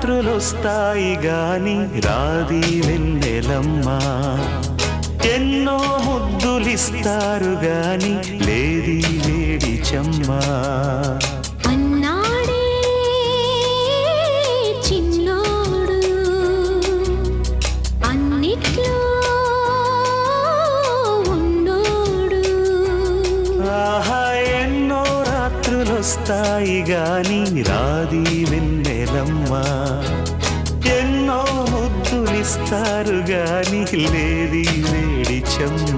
రాత్రులొస్తాయి గాని రాది వెన్నెలమ్మ ఎన్నో ముద్దులిస్తారు గాని లేది వేడి చెమ్మ అన్నాడే చిన్నోడు అన్నిట్లో ఉన్నోడు ఆహా ఎన్నో రాత్రులొస్తాయి గాని రాది వెన్నెలమ్మ ఎన్నో ముద్దులిస్తారు గాని లేది వేడి చెమ్మ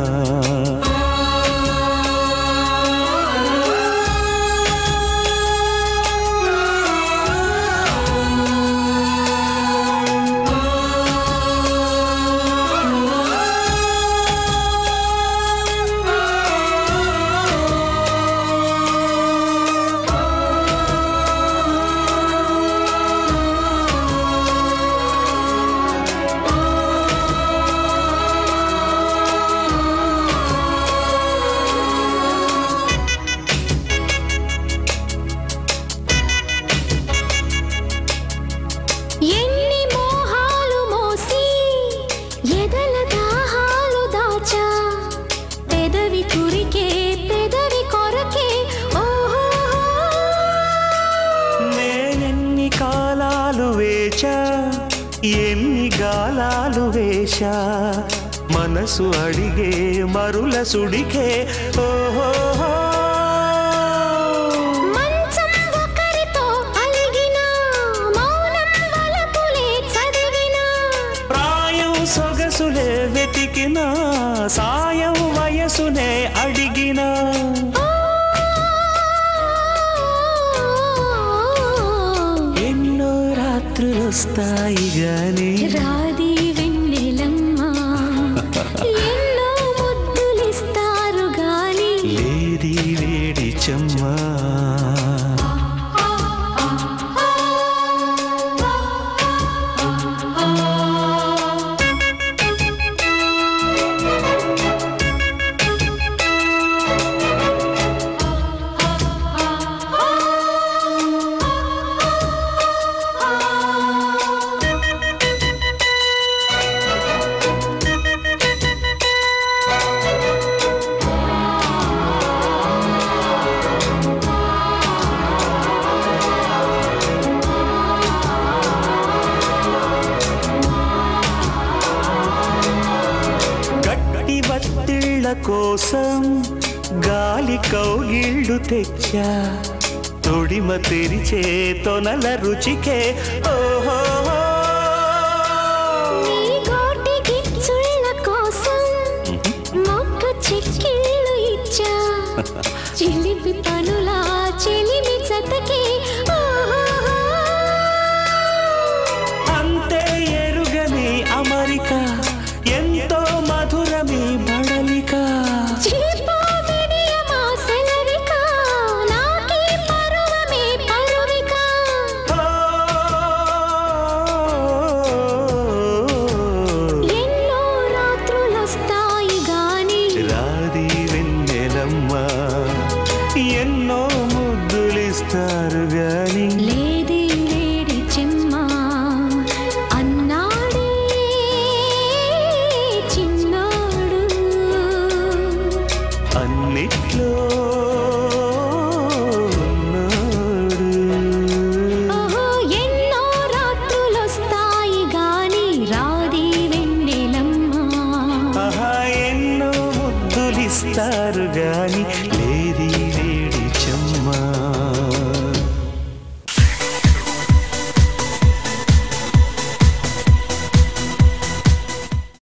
ఎన్ని గాలాలు వేశా మనసు అడిగే మరుల సుడికే ఓహో మంచం ఒకరితో అలిగిన మౌనం వలపులే చదివిన ప్రాయం సొగసులే వెతికిన సాయం వయసునే అడిగిన రాత్రులొస్తాయి గాని రాది వెన్నెలమ్మ ఎన్నో ముద్దులిస్తారు గాని లేది వేడి చెమ్మ కోసం గాలి కౌగిళ్ళు తెచ్చా తొడిమ తెరిచే తొనల రుచికే ఓ